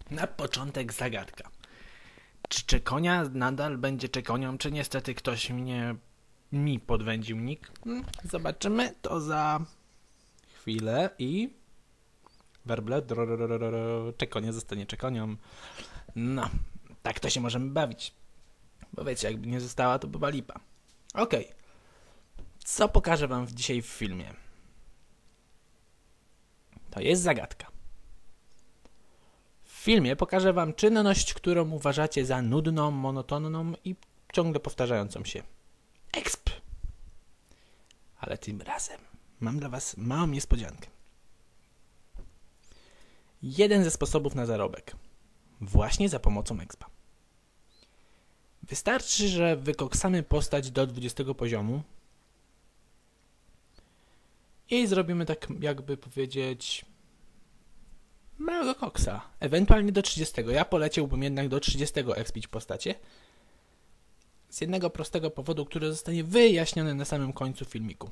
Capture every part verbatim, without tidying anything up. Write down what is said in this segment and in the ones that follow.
Na początek zagadka. Czy Czekonia nadal będzie Czekonią, czy niestety ktoś mnie mi podwędził nick? Hmm, zobaczymy to za chwilę i werble Czekonia zostanie Czekonią. No, tak to się możemy bawić. Bo wiecie, jakby nie została, to była lipa. Okej. Okay. Co pokażę wam dzisiaj w filmie? To jest zagadka. W filmie pokażę wam czynność, którą uważacie za nudną, monotonną i ciągle powtarzającą się. Exp. Ale tym razem mam dla was małą niespodziankę. Jeden ze sposobów na zarobek. Właśnie za pomocą expa. Wystarczy, że wykoksamy postać do dwudziestego poziomu i zrobimy tak, jakby powiedzieć, małego koksa. Ewentualnie do trzydziestego. Ja poleciałbym jednak do trzydziestego expić postacie. Z jednego prostego powodu, który zostanie wyjaśniony na samym końcu filmiku.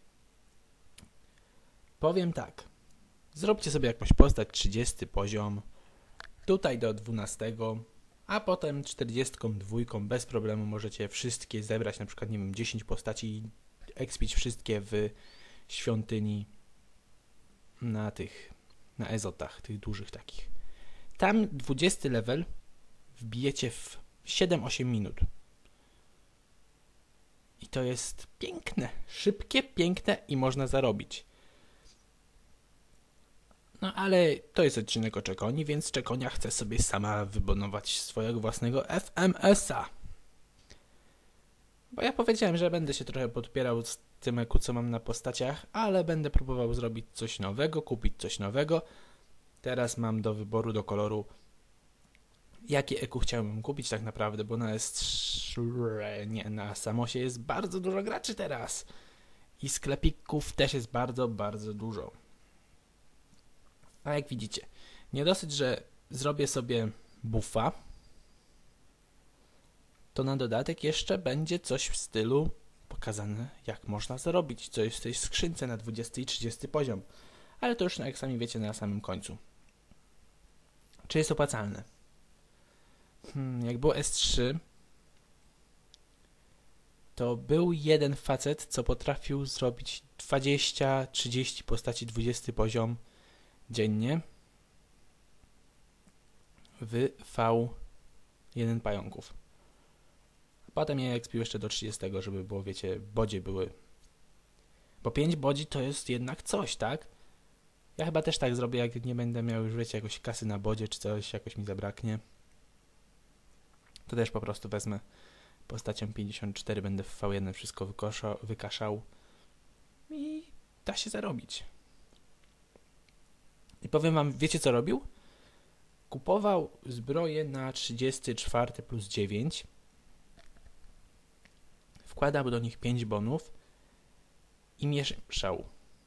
Powiem tak. Zróbcie sobie jakąś postać trzydziesty poziom. Tutaj do dwunastego. A potem czterdziestką dwójką bez problemu możecie wszystkie zebrać. Na przykład, nie wiem, dziesięć postaci i expić wszystkie w świątyni na tych, na ezotach, tych dużych takich. Tam dwudziesty level wbijecie w siedem osiem minut. I to jest piękne, szybkie, piękne i można zarobić. No ale to jest odcinek o Czekonii, więc Czekonia chce sobie sama wybonować swojego własnego F M S-a. Bo ja powiedziałem, że będę się trochę podpierał z tym eku, co mam na postaciach, ale będę próbował zrobić coś nowego, kupić coś nowego. Teraz mam do wyboru, do koloru, jakie eku chciałbym kupić tak naprawdę, bo na S trzy, nie, na Samosie jest bardzo dużo graczy teraz. I sklepików też jest bardzo, bardzo dużo. A jak widzicie, nie dosyć, że zrobię sobie buffa, to na dodatek jeszcze będzie coś w stylu pokazane, jak można zarobić, co jest w tej skrzynce na dwudziesty i trzydziesty poziom. Ale to już, jak sami wiecie, na samym końcu. Czy jest opłacalne? Hmm, jak było S trzy, to był jeden facet, co potrafił zrobić dwadzieścia trzydzieści postaci dwudziesty poziom dziennie w V jeden pająków. A potem je expił jeszcze do trzydziestego, żeby było, wiecie, bodzie były. Bo pięć bodzi to jest jednak coś, tak? Ja chyba też tak zrobię, jak nie będę miał już, wiecie, jakoś kasy na bodzie, czy coś, jakoś mi zabraknie. To też po prostu wezmę postacią pięćdziesiąt cztery, będę w V jeden wszystko wykosza, wykaszał i da się zarobić. I powiem wam, wiecie co robił? Kupował zbroję na trzydziesty czwarty plus dziewięć. Wkładał do nich pięć bonów i mieszał.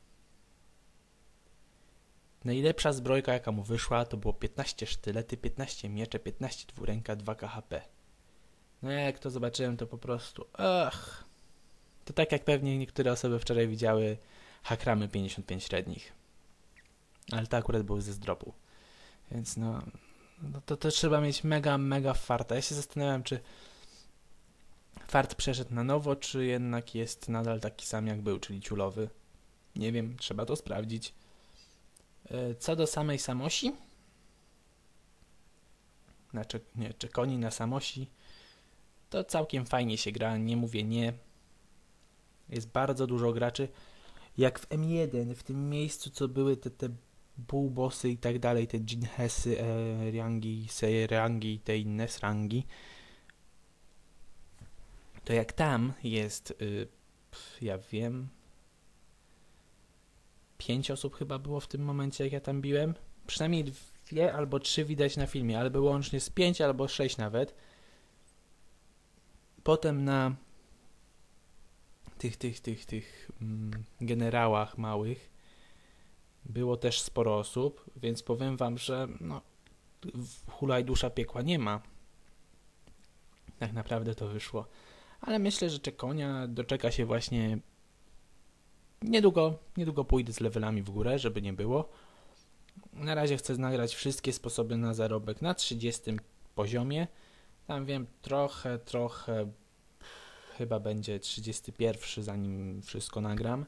Najlepsza zbrojka, jaka mu wyszła, to było piętnaście sztylety, piętnaście miecze, piętnaście dwuręka, dwa K H P. No jak to zobaczyłem, to po prostu ach. To tak jak pewnie niektóre osoby wczoraj widziały hakramy pięćdziesiąt pięć średnich. Ale to akurat były ze zdropu. Więc no, no to, to trzeba mieć mega, mega farta. Ja się zastanawiam, czy fart przeszedł na nowo, czy jednak jest nadal taki sam jak był, czyli ciulowy. Nie wiem, trzeba to sprawdzić. Co do samej Samosi, na cze nie, Czekoni na Samosi, to całkiem fajnie się gra, nie mówię nie. Jest bardzo dużo graczy. Jak w M jeden, w tym miejscu, co były te, te bullbossy i tak dalej, te dżinhesy, e, rangi, rangi i te inne srangi, to jak tam jest, y, pf, ja wiem, pięć osób chyba było w tym momencie, jak ja tam biłem. Przynajmniej dwie albo trzy widać na filmie, ale było łącznie z pięć albo sześć nawet. Potem na tych, tych, tych, tych mm, generałach małych było też sporo osób, więc powiem wam, że no, hulaj dusza piekła nie ma. Tak naprawdę to wyszło. Ale myślę, że Czekonia doczeka się właśnie niedługo, niedługo pójdę z levelami w górę, żeby nie było. Na razie chcę nagrać wszystkie sposoby na zarobek na trzydziestym poziomie. Tam wiem trochę, trochę, chyba będzie trzydziesty pierwszy, zanim wszystko nagram.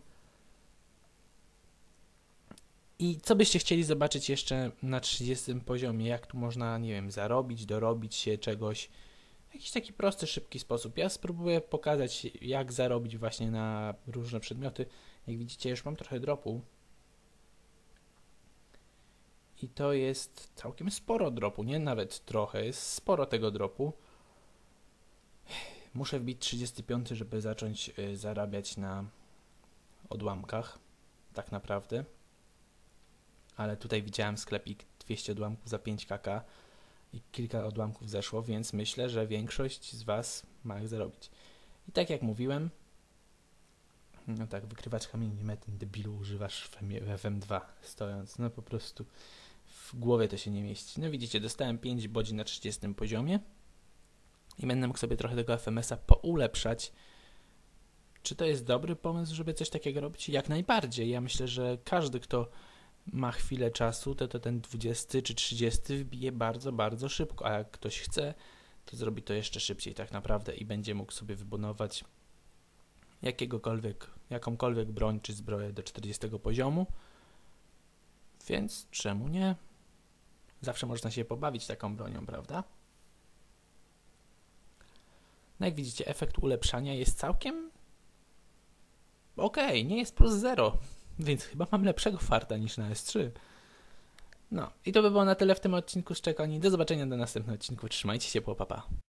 I co byście chcieli zobaczyć jeszcze na trzydziestym poziomie? Jak tu można, nie wiem, zarobić, dorobić się czegoś? Jakiś taki prosty, szybki sposób. Ja spróbuję pokazać, jak zarobić właśnie na różne przedmioty. Jak widzicie, już mam trochę dropu. I to jest całkiem sporo dropu, nie nawet trochę, jest sporo tego dropu. Muszę wbić trzydziesty piąty, żeby zacząć y, zarabiać na odłamkach, tak naprawdę. Ale tutaj widziałem sklepik dwieście odłamków za pięć kaka i kilka odłamków zeszło, więc myślę, że większość z Was ma jak zarobić. I tak jak mówiłem, no tak, wykrywacz kamieni, ten debilu używasz w F M dwa stojąc, no po prostu w głowie to się nie mieści. No widzicie, dostałem pięć bodzi na trzydziestym poziomie i będę mógł sobie trochę tego F M S-a poulepszać. Czy to jest dobry pomysł, żeby coś takiego robić? Jak najbardziej. Ja myślę, że każdy, kto ma chwilę czasu, to, to ten dwudziesty czy trzydziesty wbije bardzo, bardzo szybko, a jak ktoś chce, to zrobi to jeszcze szybciej tak naprawdę i będzie mógł sobie wybudować jakiegokolwiek, jakąkolwiek broń czy zbroję do czterdziestego poziomu, więc czemu nie? Zawsze można się pobawić taką bronią, prawda? No jak widzicie, efekt ulepszania jest całkiem okej, okay, nie jest plus zero, więc chyba mam lepszego farta niż na S trzy. No i to by było na tyle w tym odcinku z czekani. Do zobaczenia do następnego odcinku. Trzymajcie się, po papa.